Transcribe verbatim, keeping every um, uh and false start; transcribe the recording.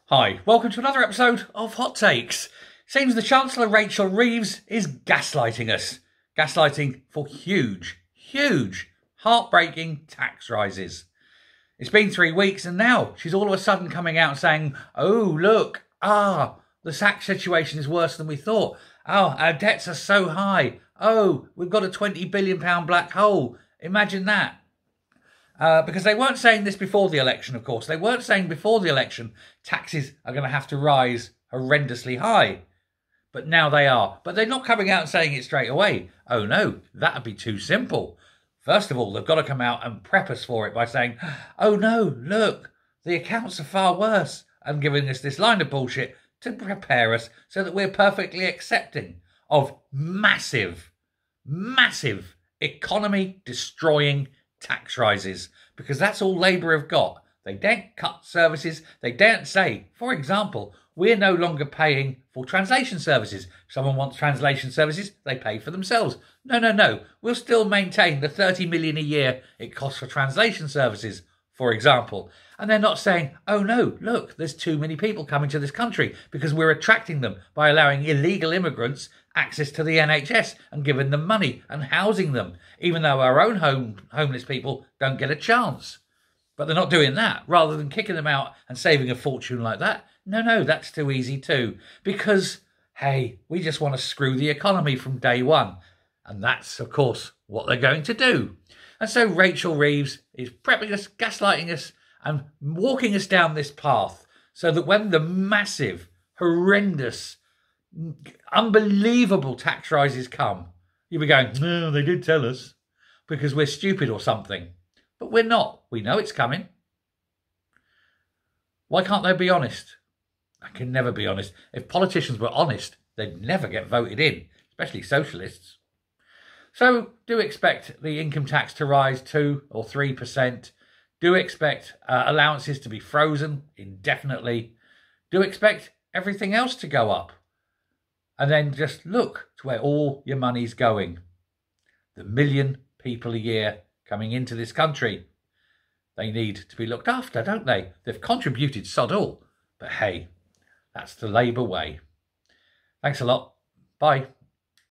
Hi, welcome to another episode of Hot Takes. Seems the Chancellor Rachel Reeves is gaslighting us. Gaslighting for huge, huge, heartbreaking tax rises. It's been three weeks and now she's all of a sudden coming out saying, oh, look, ah, the tax situation is worse than we thought. Oh, our debts are so high. Oh, we've got a twenty billion pound black hole. Imagine that. Uh, because they weren't saying this before the election, of course. They weren't saying before the election taxes are going to have to rise horrendously high. But now they are. But they're not coming out and saying it straight away. Oh no, that would be too simple. First of all, they've got to come out and prep us for it by saying, oh no, look, the accounts are far worse, and giving us this line of bullshit to prepare us so that we're perfectly accepting of massive, massive economy-destroying tax rises, because that's all Labour have got. They daren't cut services. They daren't say, for example, we're no longer paying for translation services. If someone wants translation services, they pay for themselves. No, no, no. We'll still maintain the thirty million a year it costs for translation services, for example. And they're not saying, oh no, look, there's too many people coming to this country because we're attracting them by allowing illegal immigrants access to the N H S and giving them money and housing them, even though our own home homeless people don't get a chance. But they're not doing that. Rather than kicking them out and saving a fortune like that, no, no, that's too easy too. Because, hey, we just want to screw the economy from day one. And that's, of course, what they're going to do. And so Rachel Reeves is prepping us, gaslighting us, and walking us down this path so that when the massive, horrendous, unbelievable tax rises come, you'll be going, no, they did tell us, because we're stupid or something. But we're not. We know it's coming. Why can't they be honest? I can never be honest. If politicians were honest, they'd never get voted in, especially socialists. So do expect the income tax to rise two or three percent. Do expect uh, allowances to be frozen indefinitely. Do expect everything else to go up. And then just look to where all your money's going. The million people a year coming into this country. They need to be looked after, don't they? They've contributed sod all. But hey, that's the Labour way. Thanks a lot. Bye.